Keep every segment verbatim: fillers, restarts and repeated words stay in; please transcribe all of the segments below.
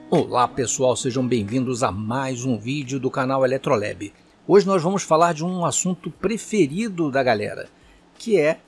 Olá pessoal, sejam bem-vindos a mais um vídeo do canal Eletrolab. Hoje nós vamos falar de um assunto preferido da galera, que é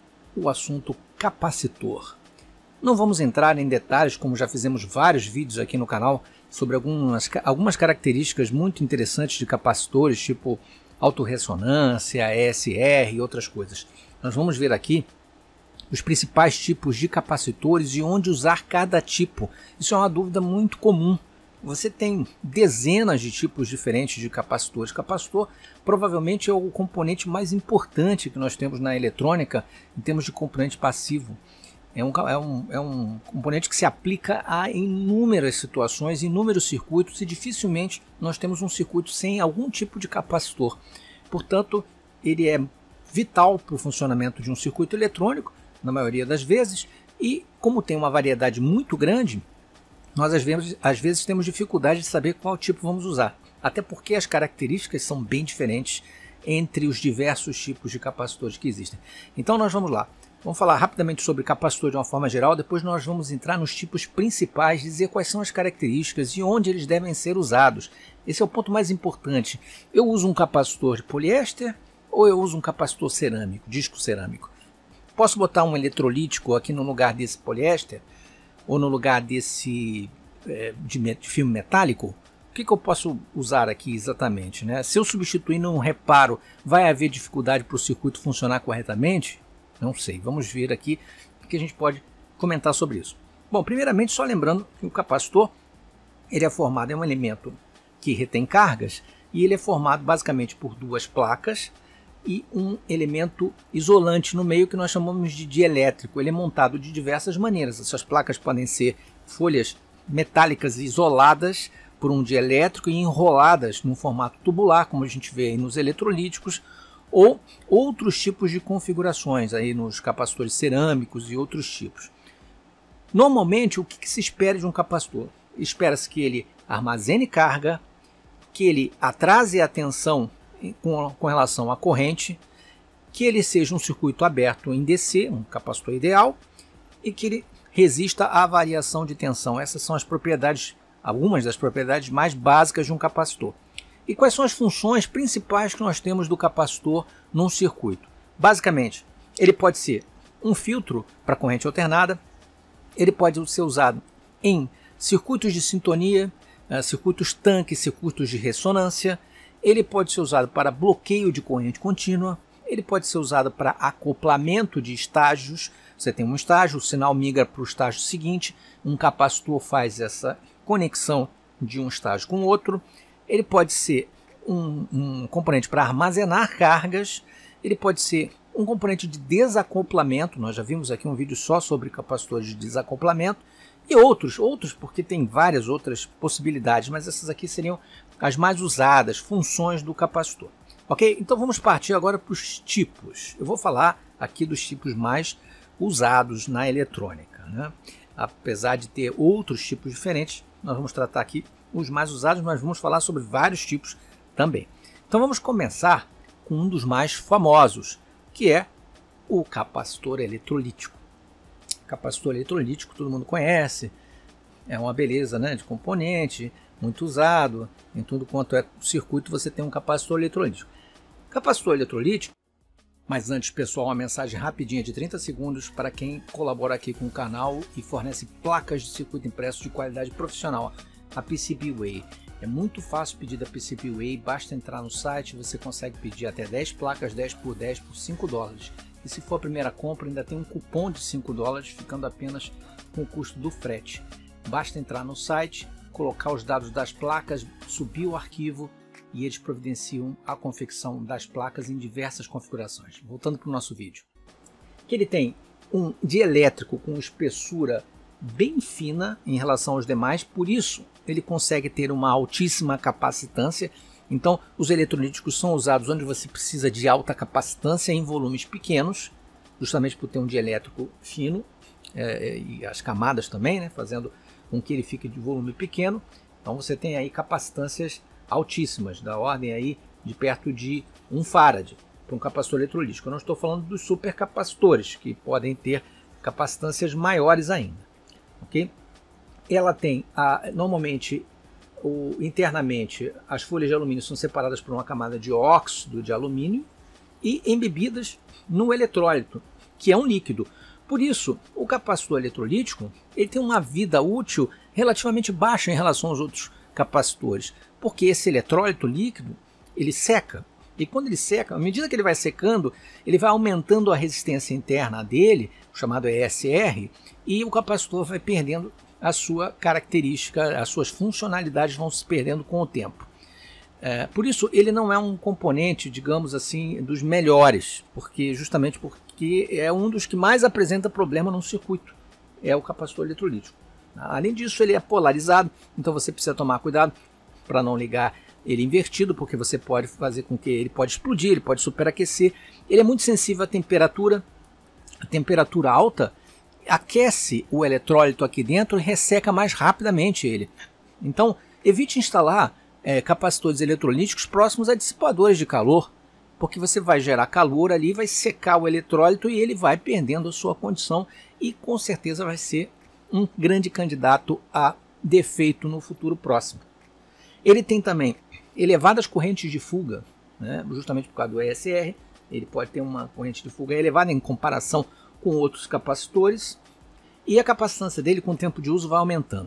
o assunto capacitor. Não vamos entrar em detalhes, como já fizemos vários vídeos aqui no canal, sobre algumas, algumas características muito interessantes de capacitores, tipo autorressonância, E S R e outras coisas. Nós vamos ver aqui os principais tipos de capacitores e onde usar cada tipo. Isso é uma dúvida muito comum. Você tem dezenas de tipos diferentes de capacitores. Capacitor provavelmente é o componente mais importante que nós temos na eletrônica em termos de componente passivo. É um, é um, é um componente que se aplica a inúmeras situações, inúmeros circuitos, e dificilmente nós temos um circuito sem algum tipo de capacitor. Portanto, ele é vital para o funcionamento de um circuito eletrônico, na maioria das vezes, e como tem uma variedade muito grande, nós às vezes, às vezes temos dificuldade de saber qual tipo vamos usar, até porque as características são bem diferentes entre os diversos tipos de capacitores que existem. Então nós vamos lá, vamos falar rapidamente sobre capacitor de uma forma geral, depois nós vamos entrar nos tipos principais, dizer quais são as características e onde eles devem ser usados. Esse é o ponto mais importante. Eu uso um capacitor de poliéster ou eu uso um capacitor cerâmico, disco cerâmico? Posso botar um eletrolítico aqui no lugar desse poliéster? Ou no lugar desse é, de, de filme metálico? O que, que eu posso usar aqui exatamente, né? Se eu substituir num reparo, vai haver dificuldade para o circuito funcionar corretamente? Não sei, vamos ver aqui o que a gente pode comentar sobre isso. Bom, primeiramente só lembrando que o capacitor ele é formado, é um elemento que retém cargas, e ele é formado basicamente por duas placas e um elemento isolante no meio que nós chamamos de dielétrico. Ele é montado de diversas maneiras. Essas placas podem ser folhas metálicas isoladas por um dielétrico e enroladas num formato tubular, como a gente vê aí nos eletrolíticos, ou outros tipos de configurações aí nos capacitores cerâmicos e outros tipos. Normalmente, o que se espera de um capacitor? Espera-se que ele armazene carga, que ele atrase a tensão Com, com relação à corrente, que ele seja um circuito aberto em D C, um capacitor ideal, e que ele resista à variação de tensão. Essas são as propriedades, algumas das propriedades mais básicas de um capacitor. E quais são as funções principais que nós temos do capacitor num circuito? Basicamente, ele pode ser um filtro para corrente alternada, ele pode ser usado em circuitos de sintonia, circuitos tanque, circuitos de ressonância. Ele pode ser usado para bloqueio de corrente contínua, ele pode ser usado para acoplamento de estágios. Você tem um estágio, o sinal migra para o estágio seguinte, um capacitor faz essa conexão de um estágio com o outro. Ele pode ser um, um componente para armazenar cargas, ele pode ser um componente de desacoplamento, nós já vimos aqui um vídeo só sobre capacitores de desacoplamento, e outros, outros porque tem várias outras possibilidades, mas essas aqui seriam as mais usadas, funções do capacitor. Ok? Então vamos partir agora para os tipos. Eu vou falar aqui dos tipos mais usados na eletrônica, né? Apesar de ter outros tipos diferentes, nós vamos tratar aqui os mais usados, mas vamos falar sobre vários tipos também. Então vamos começar com um dos mais famosos, que é o capacitor eletrolítico. Capacitor eletrolítico todo mundo conhece, é uma beleza, né, de componente, muito usado, em tudo quanto é circuito você tem um capacitor eletrolítico. Capacitor eletrolítico, mas antes pessoal, uma mensagem rapidinha de trinta segundos para quem colabora aqui com o canal e fornece placas de circuito impresso de qualidade profissional, a PCBWay. É muito fácil pedir da PCBWay, basta entrar no site, você consegue pedir até dez placas dez por dez por cinco dólares. E se for a primeira compra, ainda tem um cupom de cinco dólares, ficando apenas com o custo do frete. Basta entrar no site, colocar os dados das placas, subir o arquivo e eles providenciam a confecção das placas em diversas configurações. Voltando para o nosso vídeo. Que ele tem um dielétrico com espessura bem fina em relação aos demais, por isso ele consegue ter uma altíssima capacitância. Então, os eletrolíticos são usados onde você precisa de alta capacitância em volumes pequenos, justamente por ter um dielétrico fino, é, e as camadas também, né, fazendo com que ele fique de volume pequeno. Então, você tem aí capacitâncias altíssimas, da ordem aí de perto de um farad para um capacitor eletrolítico. Eu não estou falando dos supercapacitores, que podem ter capacitâncias maiores ainda. Okay? ela tem, a, normalmente, o, internamente, as folhas de alumínio são separadas por uma camada de óxido de alumínio e embebidas no eletrólito, que é um líquido. Por isso, o capacitor eletrolítico ele tem uma vida útil relativamente baixa em relação aos outros capacitores, porque esse eletrólito líquido ele seca. E quando ele seca, à medida que ele vai secando, ele vai aumentando a resistência interna dele, chamado E S R, e o capacitor vai perdendo a sua característica, as suas funcionalidades vão se perdendo com o tempo. É, por isso, ele não é um componente, digamos assim, dos melhores, porque justamente porque é um dos que mais apresenta problema no circuito, é o capacitor eletrolítico. Além disso, ele é polarizado, então você precisa tomar cuidado para não ligar ele invertido, porque você pode fazer com que ele pode explodir, ele pode superaquecer. Ele é muito sensível à temperatura. A temperatura alta aquece o eletrólito aqui dentro e resseca mais rapidamente ele. Então, evite instalar é, capacitores eletrolíticos próximos a dissipadores de calor, porque você vai gerar calor ali, vai secar o eletrólito e ele vai perdendo a sua condição e com certeza vai ser um grande candidato a defeito no futuro próximo. Ele tem também elevadas correntes de fuga, né, justamente por causa do E S R, ele pode ter uma corrente de fuga elevada em comparação com outros capacitores, e a capacitância dele com o tempo de uso vai aumentando.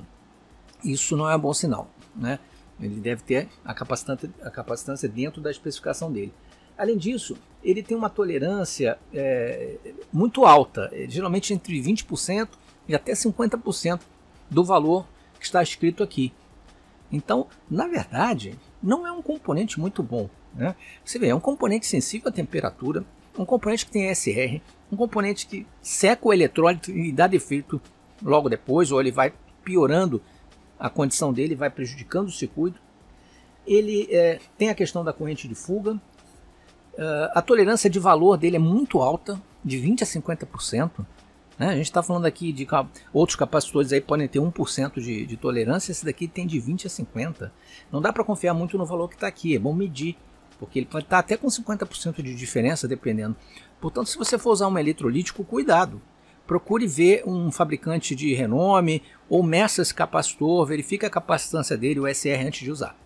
Isso não é um bom sinal, né? Ele deve ter a capacitância, a capacitância dentro da especificação dele. Além disso, ele tem uma tolerância é, muito alta, geralmente entre vinte por cento e até cinquenta por cento do valor que está escrito aqui. Então, na verdade, não é um componente muito bom, né? Você vê, é um componente sensível à temperatura, um componente que tem E S R, um componente que seca o eletrólito e dá defeito logo depois, ou ele vai piorando a condição dele, vai prejudicando o circuito. Ele é, tem a questão da corrente de fuga, uh, a tolerância de valor dele é muito alta, de vinte a cinquenta por cento. Né? A gente está falando aqui de outros capacitores aí podem ter um por cento de, de tolerância, esse daqui tem de vinte a cinquenta por cento. Não dá para confiar muito no valor que está aqui, é bom medir, porque ele pode estar até com cinquenta por cento de diferença, dependendo. Portanto, se você for usar um eletrolítico, cuidado. Procure ver um fabricante de renome ou meça esse capacitor, verifique a capacitância dele, o E S R, antes de usar.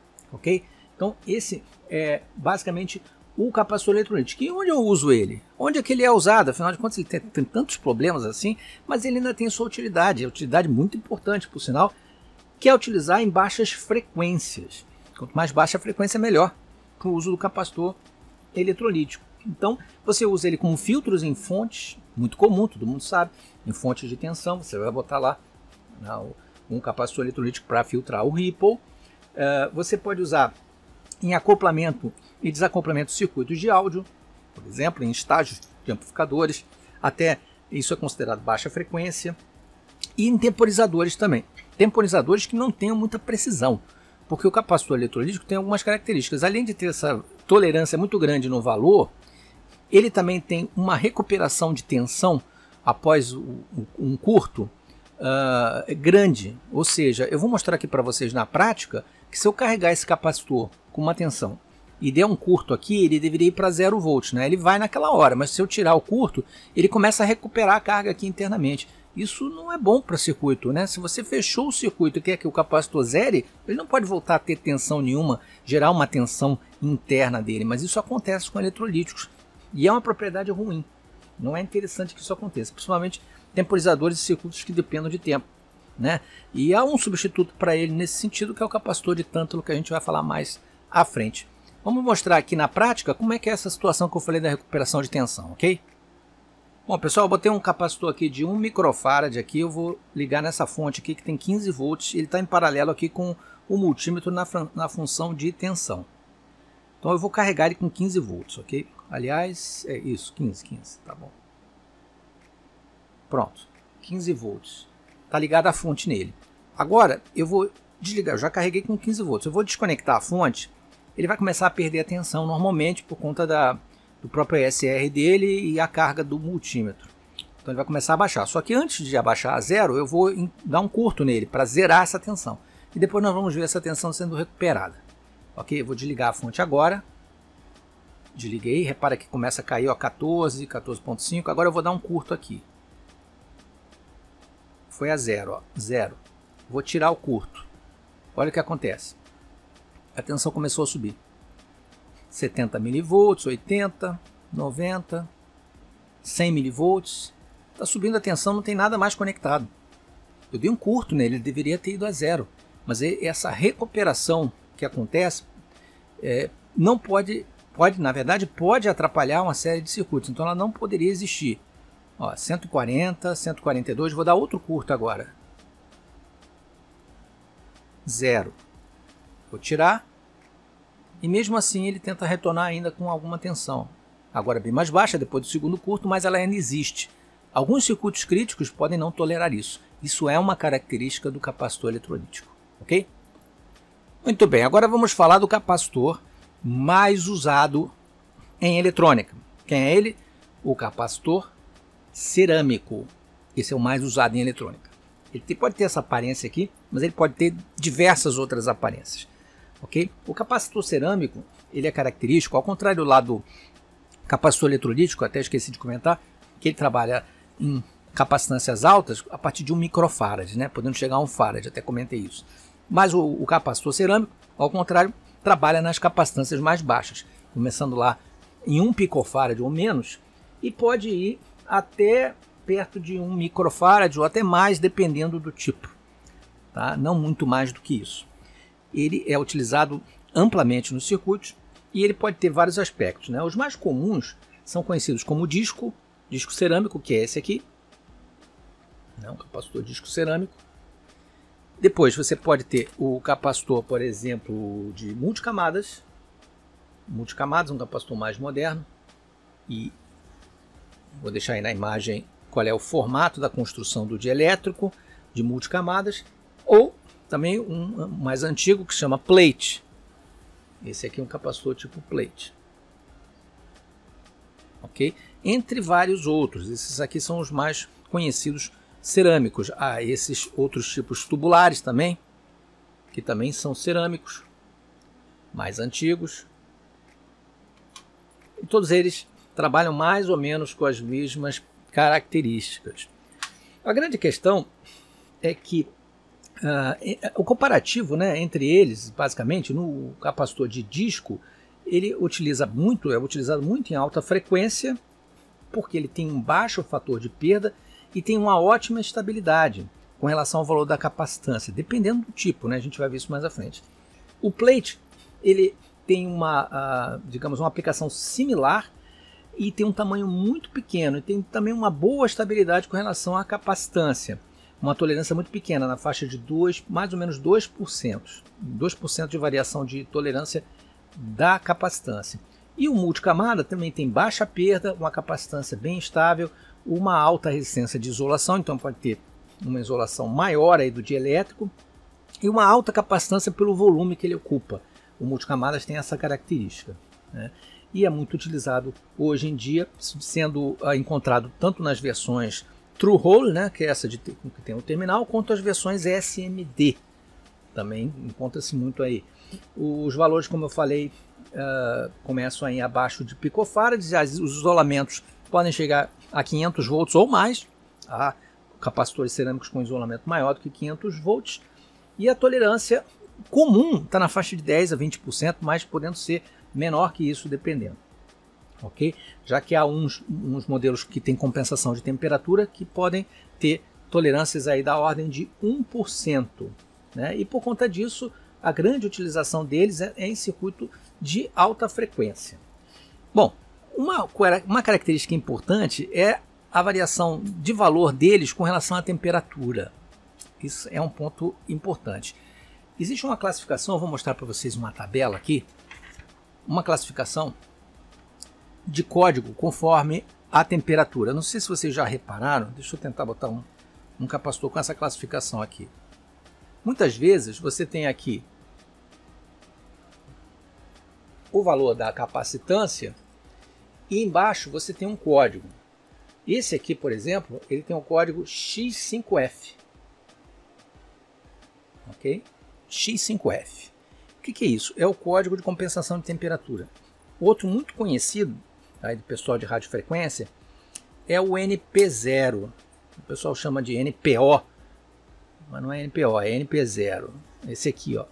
Ok? Então, esse é basicamente o capacitor eletrolítico. E onde eu uso ele? Onde é que ele é usado? Afinal de contas, ele tem, tem tantos problemas assim, mas ele ainda tem sua utilidade, é uma utilidade muito importante, por sinal, que é utilizar em baixas frequências. Quanto mais baixa a frequência, melhor para o uso do capacitor eletrolítico. Então, você usa ele como filtros em fontes, muito comum, todo mundo sabe, em fontes de tensão, você vai botar lá não, um capacitor eletrolítico para filtrar o ripple. Uh, você pode usar em acoplamento e desacoplamento de circuitos de áudio, por exemplo, em estágios de amplificadores, até isso é considerado baixa frequência, e em temporizadores também. Temporizadores que não tenham muita precisão, porque o capacitor eletrolítico tem algumas características. Além de ter essa tolerância muito grande no valor, ele também tem uma recuperação de tensão após um curto uh, grande. Ou seja, eu vou mostrar aqui para vocês na prática que se eu carregar esse capacitor com uma tensão e der um curto aqui, ele deveria ir para zero volts, né? Ele vai naquela hora, mas se eu tirar o curto, ele começa a recuperar a carga aqui internamente. Isso não é bom para o circuito, né? Se você fechou o circuito e quer que o capacitor zere, ele não pode voltar a ter tensão nenhuma, gerar uma tensão interna dele, mas isso acontece com eletrolíticos e é uma propriedade ruim. Não é interessante que isso aconteça, principalmente temporizadores e circuitos que dependam de tempo, né? E há um substituto para ele nesse sentido, que é o capacitor de tântalo, que a gente vai falar mais à frente. Vamos mostrar aqui na prática como é que é essa situação que eu falei da recuperação de tensão, ok? Bom, pessoal, eu botei um capacitor aqui de um microfarad aqui, eu vou ligar nessa fonte aqui que tem quinze volts, ele está em paralelo aqui com o multímetro na, na função de tensão. Então eu vou carregar ele com quinze volts, ok? Aliás, é isso, quinze, quinze, tá bom. Pronto, quinze volts. Está ligada a fonte nele. Agora eu vou desligar, eu já carreguei com quinze volts, eu vou desconectar a fonte, ele vai começar a perder a tensão normalmente por conta da... do próprio E S R dele e a carga do multímetro. Então ele vai começar a baixar. Só que antes de abaixar a zero, eu vou dar um curto nele para zerar essa tensão. E depois nós vamos ver essa tensão sendo recuperada. Ok? Eu vou desligar a fonte agora. Desliguei. Repara que começa a cair, ó, quatorze, quatorze ponto cinco. Agora eu vou dar um curto aqui. Foi a zero, ó. Zero. Vou tirar o curto. Olha o que acontece. A tensão começou a subir. setenta milivolts, oitenta, noventa, cem milivolts. Está subindo a tensão, não tem nada mais conectado. Eu dei um curto nele, ele deveria ter ido a zero. Mas essa recuperação que acontece é, não pode, pode, na verdade, pode atrapalhar uma série de circuitos. Então ela não poderia existir. Ó, cento e quarenta, cento e quarenta e dois, vou dar outro curto agora. Zero. Vou tirar. E mesmo assim ele tenta retornar ainda com alguma tensão. Agora bem mais baixa depois do segundo curto, mas ela ainda existe. Alguns circuitos críticos podem não tolerar isso. Isso é uma característica do capacitor eletrolítico. Ok? Muito bem, agora vamos falar do capacitor mais usado em eletrônica. Quem é ele? O capacitor cerâmico. Esse é o mais usado em eletrônica. Ele pode ter essa aparência aqui, mas ele pode ter diversas outras aparências. Okay? O capacitor cerâmico ele é característico, ao contrário lá do capacitor eletrolítico, até esqueci de comentar, que ele trabalha em capacitâncias altas a partir de um microfarad, né? Podendo chegar a um farad, até comentei isso. Mas o, o capacitor cerâmico, ao contrário, trabalha nas capacitâncias mais baixas, começando lá em um picofarad ou menos, e pode ir até perto de um microfarad ou até mais, dependendo do tipo. Tá? Não muito mais do que isso. Ele é utilizado amplamente nos circuitos e ele pode ter vários aspectos, né? Os mais comuns são conhecidos como disco, disco cerâmico, que é esse aqui, né? Um capacitor disco cerâmico. Depois você pode ter o capacitor, por exemplo, de multicamadas, multicamadas, um capacitor mais moderno, e vou deixar aí na imagem qual é o formato da construção do dielétrico de multicamadas, ou também um mais antigo que se chama plate. Esse aqui é um capacitor tipo plate. Ok? Entre vários outros. Esses aqui são os mais conhecidos cerâmicos. Há esses outros tipos tubulares também, que também são cerâmicos, mais antigos. E todos eles trabalham mais ou menos com as mesmas características. A grande questão é que Uh, o comparativo, né, entre eles, basicamente, no capacitor de disco, ele utiliza muito, é utilizado muito em alta frequência, porque ele tem um baixo fator de perda e tem uma ótima estabilidade com relação ao valor da capacitância, dependendo do tipo, né, a gente vai ver isso mais à frente. O plate, ele tem uma, uh, digamos, uma aplicação similar e tem um tamanho muito pequeno e tem também uma boa estabilidade com relação à capacitância. Uma tolerância muito pequena, na faixa de dois, mais ou menos dois por cento. dois por cento de variação de tolerância da capacitância. E o multicamada também tem baixa perda, uma capacitância bem estável, uma alta resistência de isolação, então pode ter uma isolação maior aí do dielétrico, e uma alta capacitância pelo volume que ele ocupa. O multicamadas tem essa característica, né? E é muito utilizado hoje em dia, sendo uh, encontrado tanto nas versões True Hole, né, que é essa de que tem o terminal, quanto as versões S M D. Também encontra-se muito aí. Os valores, como eu falei, uh, começam aí abaixo de picofarads. Os isolamentos podem chegar a quinhentos volts ou mais. Há capacitores cerâmicos com isolamento maior do que quinhentos volts. E a tolerância comum está na faixa de dez a vinte por cento, mas podendo ser menor que isso, dependendo. Okay? Já que há uns, uns modelos que têm compensação de temperatura que podem ter tolerâncias aí da ordem de um por cento, né? E por conta disso, a grande utilização deles é, é em circuito de alta frequência. Bom, uma, uma característica importante é a variação de valor deles com relação à temperatura. Isso é um ponto importante. Existe uma classificação, eu vou mostrar para vocês uma tabela aqui, uma classificação de código conforme a temperatura. Não sei se vocês já repararam, deixa eu tentar botar um, um capacitor com essa classificação aqui. Muitas vezes você tem aqui o valor da capacitância e embaixo você tem um código. Esse aqui, por exemplo, ele tem o código X cinco F. Ok? X cinco F. O que, que é isso? É o código de compensação de temperatura. Outro muito conhecido, aí do pessoal de radiofrequência, é o N P zero. O pessoal chama de N P O, mas não é N P O, é N P zero. Esse aqui, ó.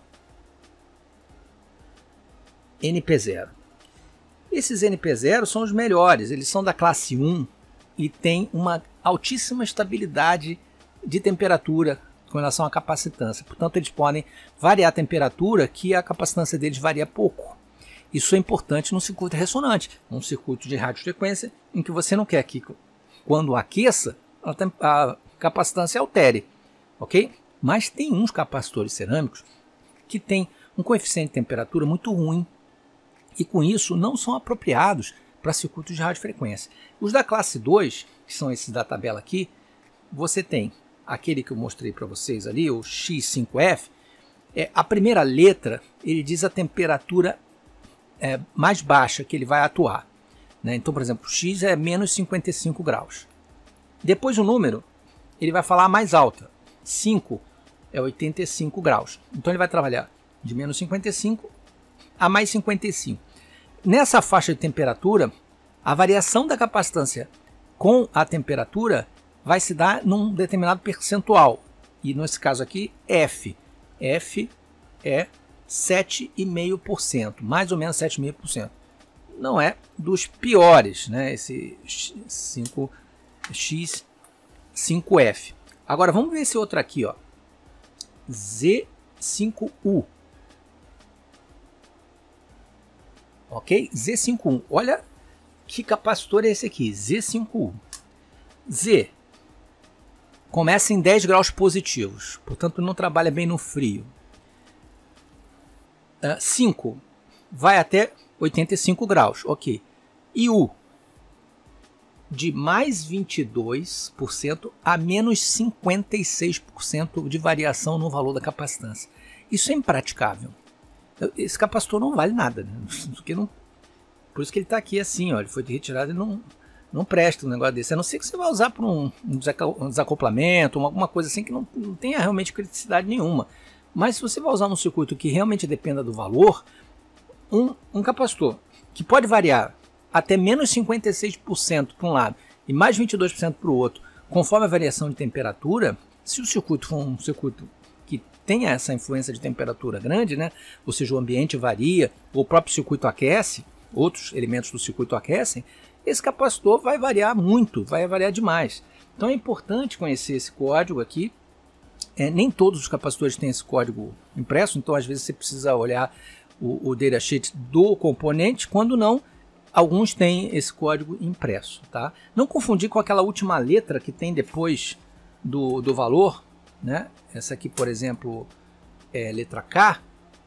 N P zero. Esses N P zero são os melhores, eles são da classe um e tem uma altíssima estabilidade de temperatura com relação à capacitância. Portanto, eles podem variar a temperatura que a capacitância deles varia pouco. Isso é importante num circuito ressonante, num circuito de radiofrequência em que você não quer que, quando aqueça, a, a capacitância altere, ok? Mas tem uns capacitores cerâmicos que têm um coeficiente de temperatura muito ruim e com isso não são apropriados para circuitos de radiofrequência. Os da classe dois, que são esses da tabela aqui, você tem aquele que eu mostrei para vocês ali, o X cinco F, é, a primeira letra ele diz a temperatura é, mais baixa que ele vai atuar, né? Então, por exemplo, X é menos cinquenta e cinco graus. Depois o número, ele vai falar a mais alta, cinco é oitenta e cinco graus. Então ele vai trabalhar de menos cinquenta e cinco a mais cinquenta e cinco. Nessa faixa de temperatura, a variação da capacitância com a temperatura vai se dar num determinado percentual. E nesse caso aqui, F. F é sete vírgula cinco por cento, mais ou menos sete vírgula cinco por cento. Não é dos piores, né? Esse cinco, X cinco F. Agora vamos ver esse outro aqui, ó. Z cinco U. Ok? Z cinco U. Olha que capacitor é esse aqui. Z cinco U. Z começa em dez graus positivos. Portanto, não trabalha bem no frio. Uh, cinco vai até oitenta e cinco graus. Ok. E U de mais vinte e dois por cento a menos cinquenta e seis por cento de variação no valor da capacitância. Isso é impraticável. Esse capacitor não vale nada, né? Porque não, por isso que ele está aqui assim, ó, ele foi retirado e não, não presta um negócio desse. A não ser que você vai usar para um, um desacoplamento, uma, alguma coisa assim que não, não tenha realmente criticidade nenhuma. Mas se você vai usar um circuito que realmente dependa do valor, um, um capacitor que pode variar até menos cinquenta e seis por cento para um lado e mais vinte e dois por cento para o outro, conforme a variação de temperatura, se o circuito for um circuito que tenha essa influência de temperatura grande, né? Ou seja, o ambiente varia, ou o próprio circuito aquece, outros elementos do circuito aquecem, esse capacitor vai variar muito, vai variar demais. Então é importante conhecer esse código aqui. É, nem todos os capacitores têm esse código impresso, então às vezes você precisa olhar o, o datasheet do componente, quando não, alguns têm esse código impresso. Tá? Não confundir com aquela última letra que tem depois do, do valor, né? Essa aqui, por exemplo, é letra K,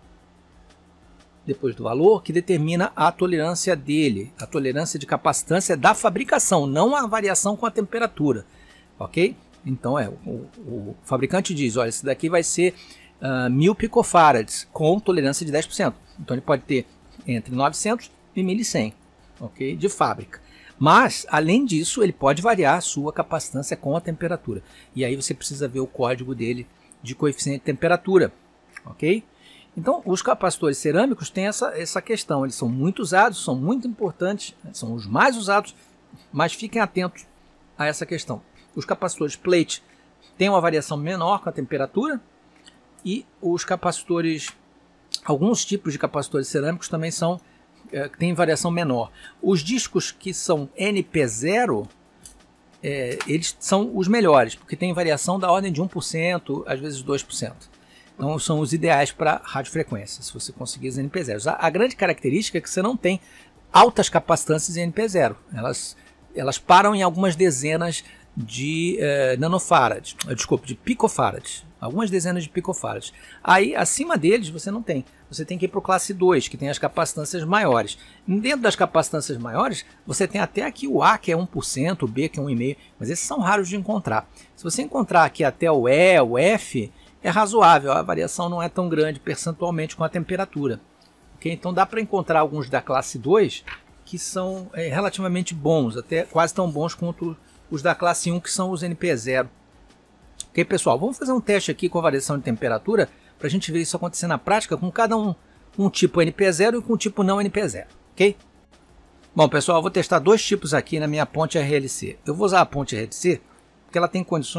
depois do valor, que determina a tolerância dele, a tolerância de capacitância da fabricação, não a variação com a temperatura, ok? Então é, o, o fabricante diz, olha, esse daqui vai ser uh, mil picofarads com tolerância de dez por cento. Então ele pode ter entre novecentos e mil e cem, ok? De fábrica. Mas, além disso, ele pode variar a sua capacitância com a temperatura. E aí você precisa ver o código dele de coeficiente de temperatura, ok? Então, os capacitores cerâmicos têm essa, essa questão. Eles são muito usados, são muito importantes, são os mais usados, mas fiquem atentos a essa questão. Os capacitores plate têm uma variação menor com a temperatura e os capacitores, alguns tipos de capacitores cerâmicos também são, é, têm variação menor. Os discos que são N P zero, é, eles são os melhores, porque tem variação da ordem de um por cento, às vezes dois por cento. Então são os ideais para radiofrequência, se você conseguir os N P zero. A, a grande característica é que você não tem altas capacitâncias em N P zero. Elas, elas param em algumas dezenas de eh, nanofarads, desculpa, de picofarads, algumas dezenas de picofarads. Aí, acima deles, você não tem. Você tem que ir para o classe dois, que tem as capacitâncias maiores. Dentro das capacitâncias maiores, você tem até aqui o A, que é um por cento, o B, que é um vírgula cinco por cento, mas esses são raros de encontrar. Se você encontrar aqui até o E, o F, é razoável, a variação não é tão grande percentualmente com a temperatura. Okay? Então, dá para encontrar alguns da classe dois que são é, relativamente bons, até quase tão bons quanto os da classe um, que são os N P zero. Ok, pessoal? Vamos fazer um teste aqui com a variação de temperatura para a gente ver isso acontecer na prática com cada um, um tipo N P zero e com um tipo não N P zero. Ok? Bom, pessoal, eu vou testar dois tipos aqui na minha ponte R L C. Eu vou usar a ponte R L C porque ela tem condições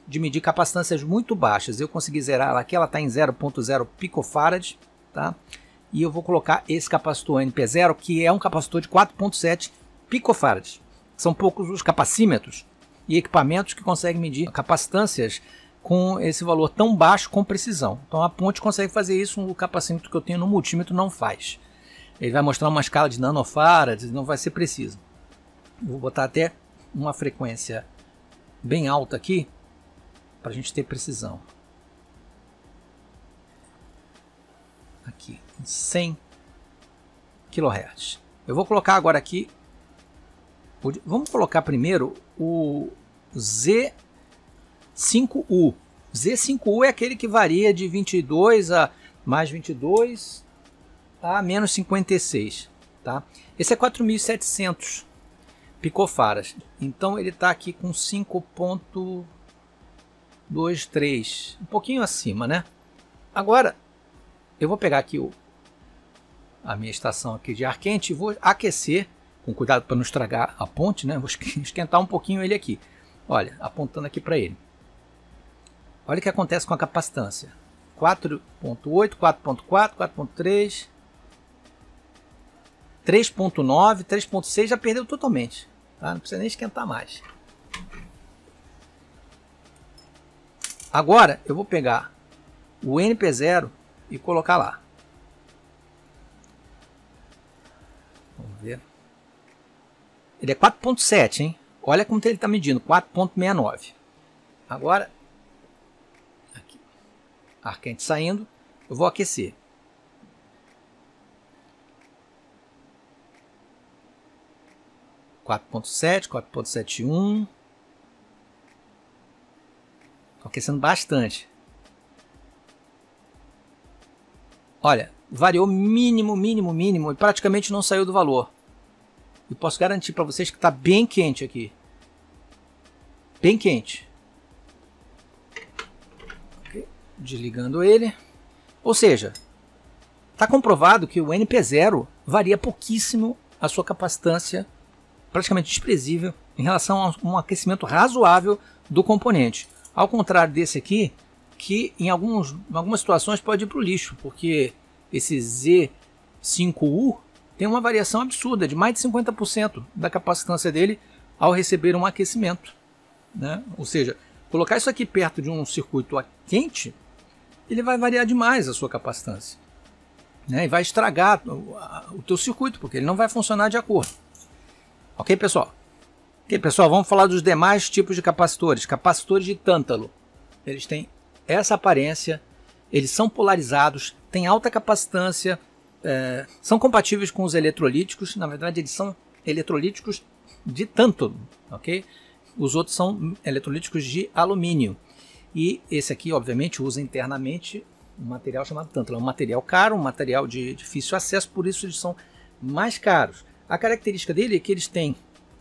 de medir capacitâncias muito baixas. Eu consegui zerar ela aqui, ela está em zero ponto zero picofarad, tá? E eu vou colocar esse capacitor N P zero, que é um capacitor de quatro ponto sete picofarad. São poucos os capacímetros e equipamentos que conseguem medir capacitâncias com esse valor tão baixo com precisão. Então a ponte consegue fazer isso, o capacímetro que eu tenho no multímetro não faz. Ele vai mostrar uma escala de nanofarads, não vai ser preciso. Vou botar até uma frequência bem alta aqui, para a gente ter precisão. Aqui, cem quilohertz. Eu vou colocar agora aqui, vamos colocar primeiro o Z cinco U. Z cinco U é aquele que varia de vinte e dois a mais vinte e dois a menos cinquenta e seis. Tá? Esse é quatro mil e setecentos picofarads. Então ele está aqui com cinco ponto vinte e três, um pouquinho acima, né? Agora eu vou pegar aqui o, a minha estação aqui de ar quente e vou aquecer, com cuidado para não estragar a ponte, né? Vou esquentar um pouquinho ele aqui. Olha, apontando aqui para ele. Olha o que acontece com a capacitância. quatro ponto oito, quatro ponto quatro, quatro ponto três, três ponto nove, três ponto seis já perdeu totalmente. Tá? Não precisa nem esquentar mais. Agora eu vou pegar o N P zero e colocar lá. Vamos ver. Ele é quatro ponto sete, hein? Olha como ele está medindo, quatro ponto sessenta e nove. Agora, aqui, ar quente saindo, eu vou aquecer. quatro ponto sete, quatro ponto setenta e um. Estou aquecendo bastante. Olha, variou mínimo, mínimo, mínimo e praticamente não saiu do valor. E posso garantir para vocês que está bem quente aqui. Bem quente. Okay. Desligando ele. Ou seja, está comprovado que o N P zero varia pouquíssimo a sua capacitância, praticamente desprezível, em relação a um aquecimento razoável do componente. Ao contrário desse aqui, que em, alguns, em algumas situações pode ir para o lixo, porque esse Z cinco U tem uma variação absurda de mais de cinquenta por cento da capacitância dele ao receber um aquecimento, né? Ou seja, colocar isso aqui perto de um circuito quente, ele vai variar demais a sua capacitância, né? E vai estragar o, a, o teu circuito, porque ele não vai funcionar de acordo. Ok, pessoal? Ok, pessoal, vamos falar dos demais tipos de capacitores. Capacitores de tântalo. Eles têm essa aparência, eles são polarizados, têm alta capacitância, é, são compatíveis com os eletrolíticos. Na verdade, eles são eletrolíticos de tântalo, ok? Os outros são eletrolíticos de alumínio. E esse aqui, obviamente, usa internamente um material chamado tântalo. É um material caro, um material de difícil acesso, por isso eles são mais caros. A característica dele é que eles têm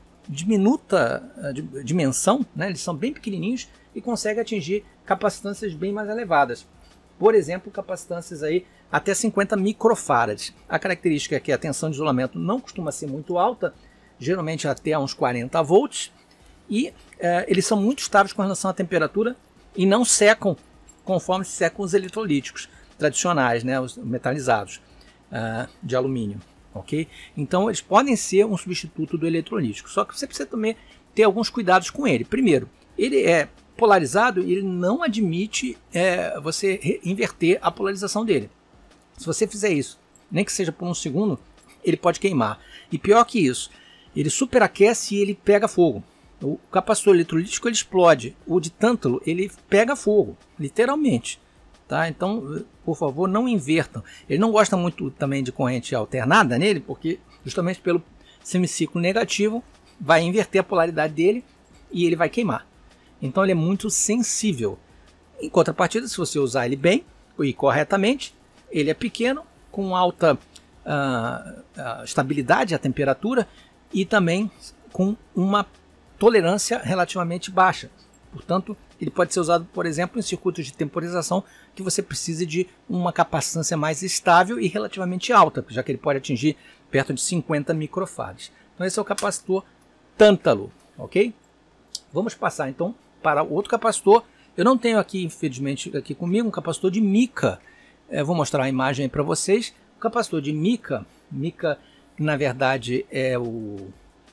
diminuta dimensão, né? Eles são bem pequenininhos e conseguem atingir capacitâncias bem mais elevadas. Por exemplo, capacitâncias aí até cinquenta microfarads. A característica é que a tensão de isolamento não costuma ser muito alta, geralmente até uns quarenta volts, e é, eles são muito estáveis com relação à temperatura e não secam conforme secam os eletrolíticos tradicionais, né? Os metalizados uh, de alumínio. Okay? Então eles podem ser um substituto do eletrolítico, só que você precisa também ter alguns cuidados com ele. Primeiro, ele é polarizado e ele não admite é, você inverter a polarização dele. Se você fizer isso, nem que seja por um segundo, ele pode queimar. E pior que isso, ele superaquece e ele pega fogo. O capacitor eletrolítico ele explode, o de tântalo ele pega fogo, literalmente. Tá? Então, por favor, não invertam. Ele não gosta muito também de corrente alternada nele, porque justamente pelo semiciclo negativo vai inverter a polaridade dele e ele vai queimar. Então ele é muito sensível. Em contrapartida, se você usar ele bem e corretamente, ele é pequeno, com alta uh, uh, estabilidade à temperatura e também com uma tolerância relativamente baixa. Portanto, ele pode ser usado, por exemplo, em circuitos de temporização que você precise de uma capacitância mais estável e relativamente alta, já que ele pode atingir perto de cinquenta microfarads. Então esse é o capacitor tântalo, ok? Vamos passar então para outro capacitor. Eu não tenho aqui, infelizmente, aqui comigo um capacitor de mica. Eu vou mostrar a imagem aí para vocês. O capacitor de mica, mica na verdade é o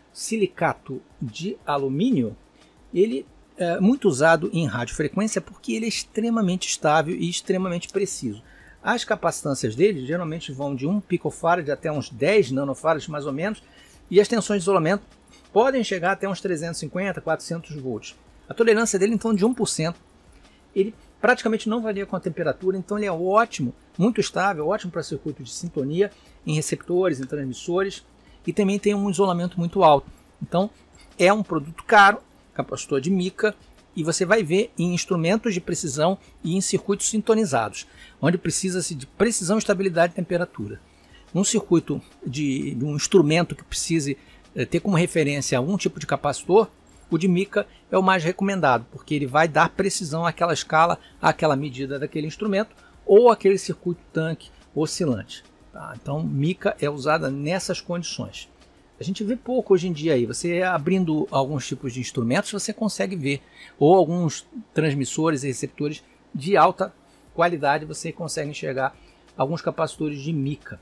silicato de alumínio, ele é muito usado em radiofrequência porque ele é extremamente estável e extremamente preciso. As capacitâncias dele geralmente vão de um picofarad até uns dez nanofarads mais ou menos, e as tensões de isolamento podem chegar até uns trezentos e cinquenta, quatrocentos volts. A tolerância dele então de um por cento. Ele praticamente não varia com a temperatura, então ele é ótimo, muito estável, ótimo para circuito de sintonia, em receptores, em transmissores, e também tem um isolamento muito alto. Então é um produto caro, capacitor de mica, e você vai ver em instrumentos de precisão e em circuitos sintonizados, onde precisa-se de precisão e estabilidade de temperatura. Um circuito de, de um instrumento que precise eh, ter como referência algum tipo de capacitor, o de mica é o mais recomendado, porque ele vai dar precisão àquela escala, àquela medida daquele instrumento, ou aquele circuito tanque oscilante. Tá? Então, mica é usada nessas condições. A gente vê pouco hoje em dia aí. Você abrindo alguns tipos de instrumentos, você consegue ver, ou alguns transmissores e receptores de alta qualidade, você consegue enxergar alguns capacitores de mica.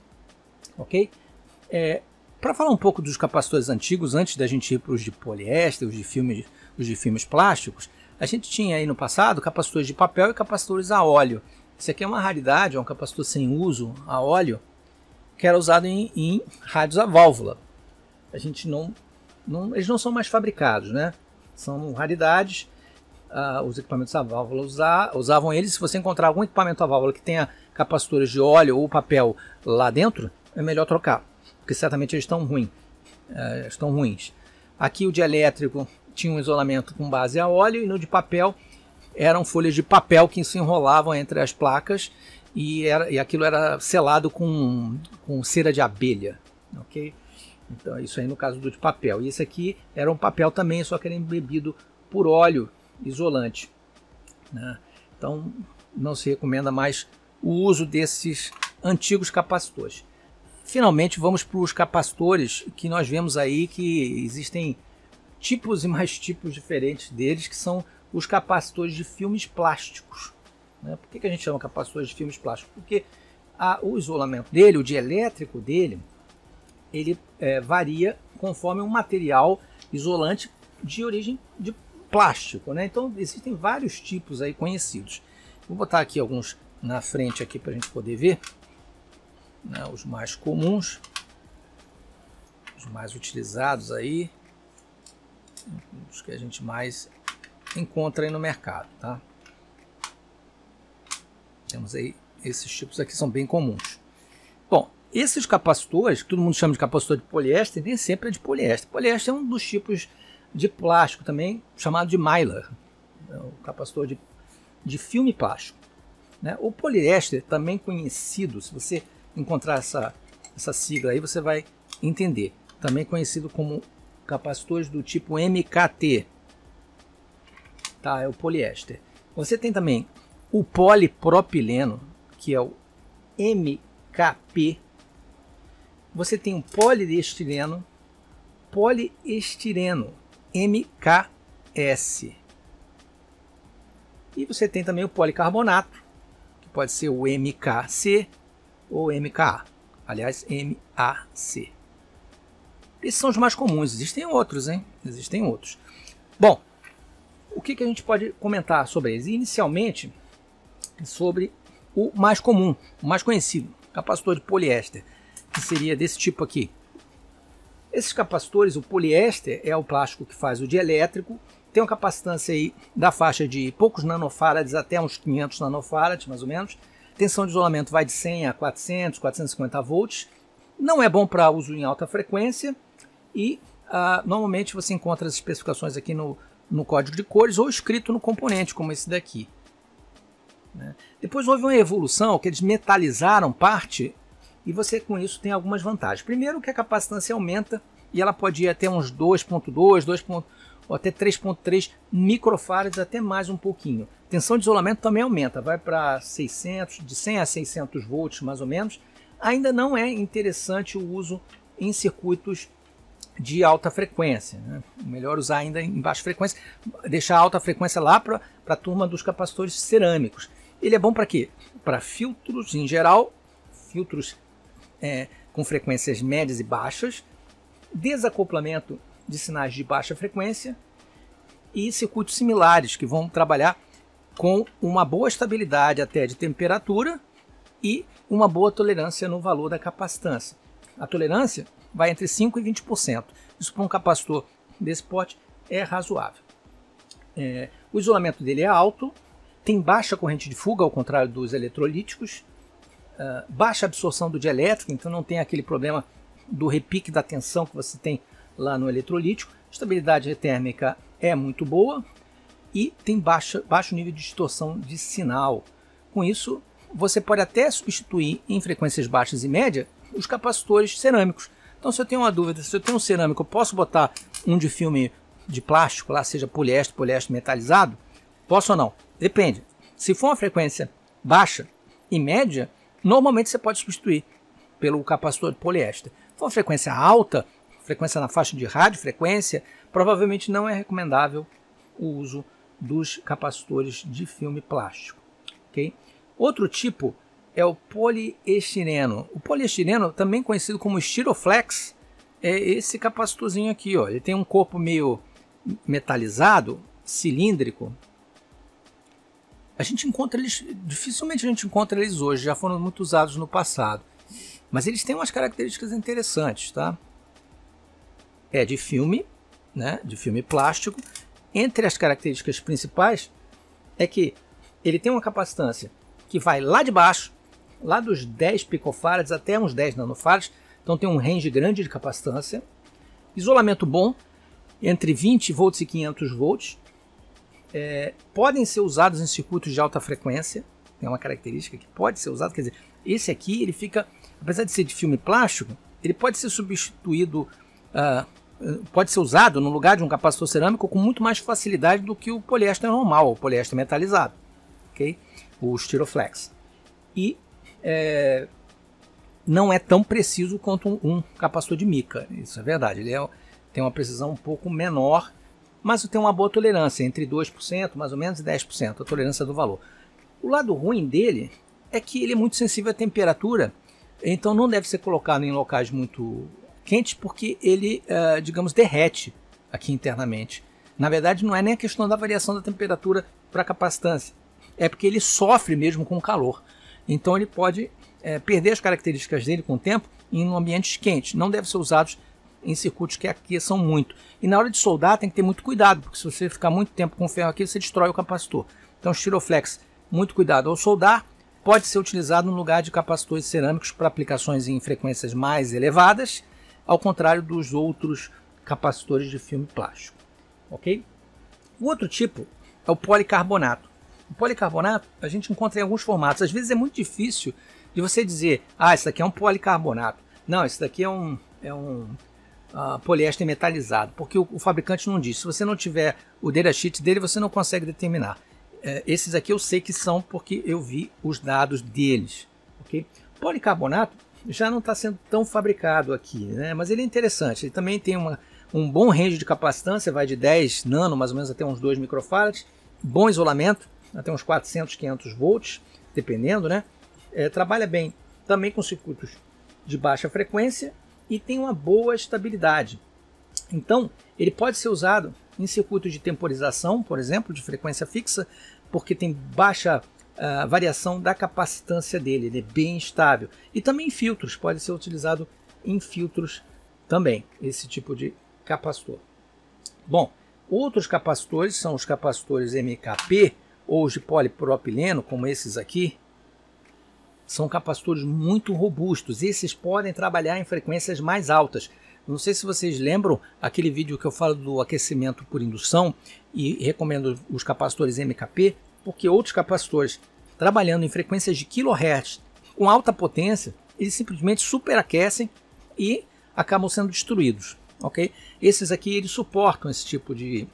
Ok? É, Para falar um pouco dos capacitores antigos, antes da gente ir para os de poliéster, os de filmes, os de filmes plásticos, a gente tinha aí no passado capacitores de papel e capacitores a óleo. Isso aqui é uma raridade, é um capacitor sem uso a óleo, que era usado em, em rádios a válvula. A gente não, não, eles não são mais fabricados, né? São raridades. Ah, os equipamentos a válvula usa, usavam eles. Se você encontrar algum equipamento a válvula que tenha capacitores de óleo ou papel lá dentro, é melhor trocar, porque certamente eles estão ruins. É, estão ruins. Aqui o de elétrico tinha um isolamento com base a óleo, e no de papel eram folhas de papel que se enrolavam entre as placas, e, era, e aquilo era selado com, com cera de abelha. Ok? Então isso aí no caso do de papel. E esse aqui era um papel também, só que era embebido por óleo isolante, né? Então não se recomenda mais o uso desses antigos capacitores. Finalmente vamos para os capacitores, que nós vemos aí que existem tipos e mais tipos diferentes deles, que são os capacitores de filmes plásticos, né? Por que, que a gente chama capacitores de filmes plásticos? Porque a, o isolamento dele, o dielétrico dele, ele é, varia conforme um material isolante de origem de plástico, né? Então existem vários tipos aí conhecidos. Vou botar aqui alguns na frente aqui para a gente poder ver, né? Os mais comuns, os mais utilizados aí, os que a gente mais encontra aí no mercado, tá? Temos aí esses tipos aqui, são bem comuns. Bom, esses capacitores, que todo mundo chama de capacitor de poliéster, nem sempre é de poliéster. Poliéster é um dos tipos de plástico também, chamado de mylar, é o capacitor de, de filme plástico, né? O poliéster, também conhecido, se você encontrar essa, essa sigla aí, você vai entender, também conhecido como capacitores do tipo M K T, tá? É o poliéster. Você tem também o polipropileno, que é o M K P. Você tem o poliestireno, poliestireno, M K S. E você tem também o policarbonato, que pode ser o M K C ou M K A. Aliás, M A C. Esses são os mais comuns. Existem outros, hein? Existem outros. Bom, o que, que a gente pode comentar sobre eles? Inicialmente, sobre o mais comum, o mais conhecido, capacitor de poliéster, que seria desse tipo aqui. Esses capacitores, o poliéster é o plástico que faz o dielétrico, tem uma capacitância aí da faixa de poucos nanofarads até uns quinhentos nanofarads, mais ou menos. Tensão de isolamento vai de cem a quatrocentos, quatrocentos e cinquenta volts. Não é bom para uso em alta frequência e ah, normalmente você encontra as especificações aqui no, no código de cores ou escrito no componente, como esse daqui, né? Depois houve uma evolução que eles metalizaram parte e você com isso tem algumas vantagens. Primeiro que a capacitância aumenta e ela pode ir até uns dois ponto dois, dois ou até três ponto três microfarads, até mais um pouquinho. Tensão de isolamento também aumenta, vai para seiscentos, de cem a seiscentos volts mais ou menos. Ainda não é interessante o uso em circuitos de alta frequência, né? Melhor usar ainda em baixa frequência, deixar a alta frequência lá para a turma dos capacitores cerâmicos. Ele é bom para quê? Para filtros em geral, filtros é, com frequências médias e baixas, desacoplamento de sinais de baixa frequência e circuitos similares que vão trabalhar com uma boa estabilidade até de temperatura e uma boa tolerância no valor da capacitância. A tolerância vai entre cinco por cento e vinte por cento. Isso para um capacitor desse porte é razoável. É, o isolamento dele é alto, tem baixa corrente de fuga, ao contrário dos eletrolíticos, uh, baixa absorção do dielétrico, então não tem aquele problema do repique da tensão que você tem lá no eletrolítico. Estabilidade térmica é muito boa e tem baixa, baixo nível de distorção de sinal. Com isso, você pode até substituir em frequências baixas e médias os capacitores cerâmicos. Então, se eu tenho uma dúvida, se eu tenho um cerâmico, eu posso botar um de filme de plástico, lá seja poliéster, poliéster metalizado? Posso ou não? Depende. Se for uma frequência baixa e média, normalmente você pode substituir pelo capacitor de poliéster. Se for uma frequência alta, frequência na faixa de radiofrequência, provavelmente não é recomendável o uso dos capacitores de filme plástico. Okay? Outro tipo é o poliestireno. O poliestireno, também conhecido como Styroflex, é esse capacitorzinho aqui. Ó. Ele tem um corpo meio metalizado, cilíndrico. A gente encontra eles, dificilmente a gente encontra eles hoje, já foram muito usados no passado. Mas eles têm umas características interessantes, tá? É de filme, né? De filme plástico. Entre as características principais é que ele tem uma capacitância que vai lá de baixo, lá dos dez picofarads até uns dez nanofarads, então tem um range grande de capacitância. Isolamento bom, entre vinte volts e quinhentos volts. É, podem ser usados em circuitos de alta frequência, tem uma característica que pode ser usado, quer dizer, esse aqui ele fica, apesar de ser de filme plástico, ele pode ser substituído, uh, pode ser usado no lugar de um capacitor cerâmico com muito mais facilidade do que o poliéster normal, o poliéster metalizado, ok? O Styroflex. E é, não é tão preciso quanto um, um capacitor de mica, isso é verdade, ele é, tem uma precisão um pouco menor, mas tem uma boa tolerância, entre dois por cento mais ou menos e dez por cento, a tolerância do valor. O lado ruim dele é que ele é muito sensível à temperatura, então não deve ser colocado em locais muito quentes, porque ele, uh, digamos, derrete aqui internamente. Na verdade, não é nem a questão da variação da temperatura para a capacitância, é porque ele sofre mesmo com o calor. Então ele pode é, perder as características dele com o tempo em ambientes quentes. Não deve ser usado em circuitos que aqueçam muito. E na hora de soldar tem que ter muito cuidado, porque se você ficar muito tempo com o ferro aqui, você destrói o capacitor. Então, Styroflex, muito cuidado ao soldar. Pode ser utilizado no lugar de capacitores cerâmicos para aplicações em frequências mais elevadas, ao contrário dos outros capacitores de filme plástico. Ok? O outro tipo é o policarbonato. O policarbonato a gente encontra em alguns formatos. Às vezes é muito difícil de você dizer, ah, esse daqui é um policarbonato. Não, esse daqui é um... É um Uh, poliéster metalizado, porque o, o fabricante não diz. Se você não tiver o datasheet dele, você não consegue determinar. Uh, esses aqui eu sei que são porque eu vi os dados deles. Okay? Policarbonato já não está sendo tão fabricado aqui, né? Mas ele é interessante. Ele também tem uma, um bom range de capacitância, vai de dez nano, mais ou menos até uns dois microfarads. Bom isolamento, até uns quatrocentos, quinhentos volts, dependendo, né? É, trabalha bem também com circuitos de baixa frequência e tem uma boa estabilidade. Então, ele pode ser usado em circuitos de temporização, por exemplo, de frequência fixa, porque tem baixa uh, variação da capacitância dele, ele é bem estável. E também em filtros, pode ser utilizado em filtros também, esse tipo de capacitor. Bom, outros capacitores são os capacitores M K P ou os de polipropileno, como esses aqui. São capacitores muito robustos. Esses podem trabalhar em frequências mais altas. Não sei se vocês lembram aquele vídeo que eu falo do aquecimento por indução e recomendo os capacitores M K P, porque outros capacitores trabalhando em frequências de quilohertz com alta potência, eles simplesmente superaquecem e acabam sendo destruídos. Okay? Esses aqui eles suportam esse tipo de,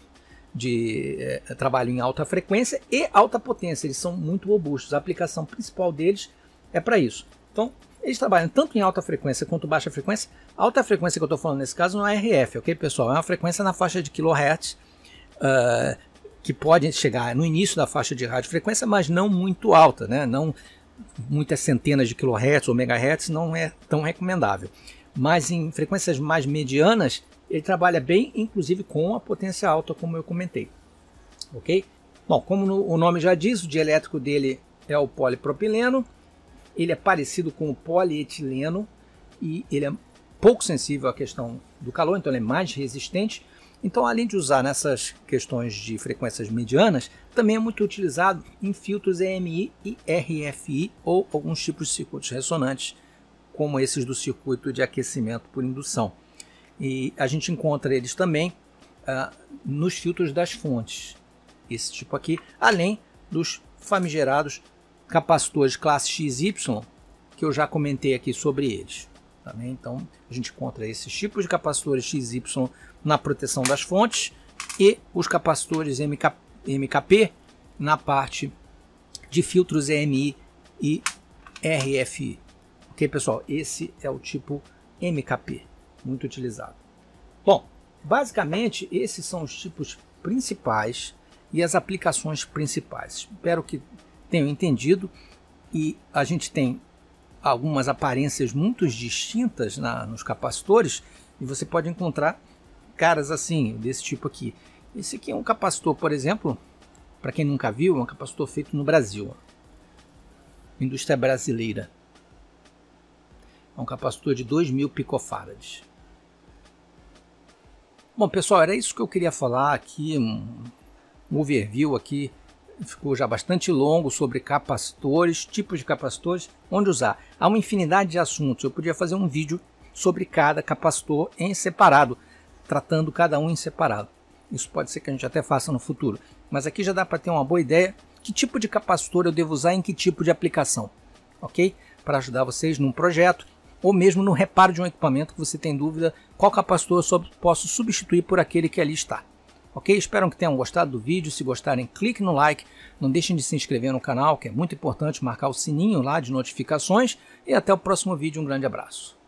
de é, trabalho em alta frequência e alta potência. Eles são muito robustos. A aplicação principal deles é para isso. Então, Eles trabalham tanto em alta frequência quanto baixa frequência. A alta frequência que eu estou falando nesse caso não é R F, ok, pessoal? É uma frequência na faixa de quilohertz, uh, que pode chegar no início da faixa de radiofrequência, mas não muito alta, né? Não muitas centenas de quilohertz ou megahertz, não é tão recomendável. Mas em frequências mais medianas, ele trabalha bem, inclusive com a potência alta, como eu comentei. Ok? Bom, como no, o nome já diz, o dielétrico dele é o polipropileno. Ele é parecido com o polietileno e ele é pouco sensível à questão do calor, então ele é mais resistente. Então, além de usar nessas questões de frequências medianas, também é muito utilizado em filtros E M I e R F I ou alguns tipos de circuitos ressonantes, como esses do circuito de aquecimento por indução. E a gente encontra eles também ah, nos filtros das fontes, esse tipo aqui, além dos famigerados capacitores classe X Y, que eu já comentei aqui sobre eles. Tá bem? Então, a gente encontra esses tipos de capacitores X Y na proteção das fontes e os capacitores M K, M K P na parte de filtros E M I e R F I. Ok, pessoal? Esse é o tipo M K P, muito utilizado. Bom, basicamente, esses são os tipos principais e as aplicações principais. Espero que tenham entendido, e a gente tem algumas aparências muito distintas na, nos capacitores, e você pode encontrar caras assim, desse tipo aqui. Esse aqui é um capacitor, por exemplo, para quem nunca viu, é um capacitor feito no Brasil, indústria brasileira. É um capacitor de dois mil picofarads. Bom, pessoal, era isso que eu queria falar aqui, um, um overview aqui. Ficou já bastante longo sobre capacitores, tipos de capacitores, onde usar. Há uma infinidade de assuntos. Eu podia fazer um vídeo sobre cada capacitor em separado, tratando cada um em separado. Isso pode ser que a gente até faça no futuro. Mas aqui já dá para ter uma boa ideia que tipo de capacitor eu devo usar em que tipo de aplicação. Ok? Para ajudar vocês num projeto ou mesmo no reparo de um equipamento que você tem dúvida qual capacitor eu posso substituir por aquele que ali está. Ok? Espero que tenham gostado do vídeo. Se gostarem, clique no like. Não deixem de se inscrever no canal, que é muito importante marcar o sininho lá de notificações. E até o próximo vídeo. Um grande abraço.